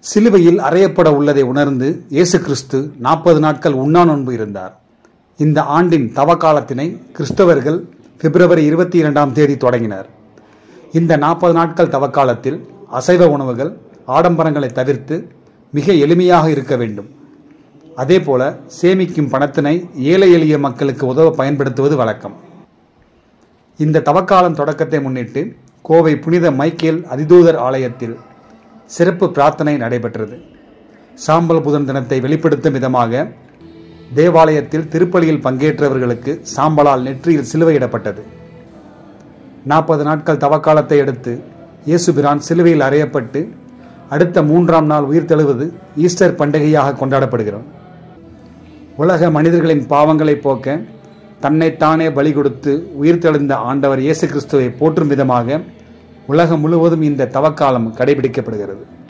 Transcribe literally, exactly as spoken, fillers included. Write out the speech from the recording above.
சிலுவையில் அறையப்பட உள்ளதை உணர்ந்து இயேசு கிறிஸ்து நாற்பது நாட்கள் உண்ணா நோன்பு இருந்தார். இந்த ஆண்டின் தவக்காலத்தினை கிறிஸ்தவர்கள் பிப்ரவரி இருபத்தி இரண்டாம் தேதி தொடங்கினர். இந்த நாற்பது நாட்கள் தவக்காலத்தில் அசைவ உணவுகள், ஆடம்பரங்களை தவிர்த்து மிக எளிமையாக இருக்க வேண்டும். அதே போல சேமிக்கும் பணத்தினை ஏழை எளிய மக்களுக்கு உதவ பயன்படுத்துவது வழக்கம். இந்த தவக்காலம் தொடக்கத்தை முன்னிட்டு கோவை புனித மைக்கேல் அதிதூதர் ஆலயத்தில் சிறப்பு பிரார்த்தனை நடைபெற்றது. சாம்பல் புதன் தினத்தை வெளிப்படுத்தும் விதமாக தேவாலயத்தில் திருப்பலியில் பங்கேற்றவர்களுக்கு சாம்பலால் நெற்றியில் சிலுவையிடப்பட்டது. நாற்பது நாட்கள் தவக்காலத்தை அடுத்து இயேசு பிரான் சிலுவையில் அறையப்பட்டு அடுத்த மூன்றாம் நாள் உயிர்த்தெழுவது ஈஸ்டர் பண்டிகையாக கொண்டாடப்படுகிறது. உலக மனிதர்களின் பாவங்களை போக்க தன்னைத்தானே பலி கொடுத்து உயிர்த்தெழுந்த ஆண்டவர் இயேசு கிறிஸ்துவை போற்றும் விதமாக உலகம் முழுவதும் இந்த தவக்காலம் கடைபிடிக்கப்படுகிறது.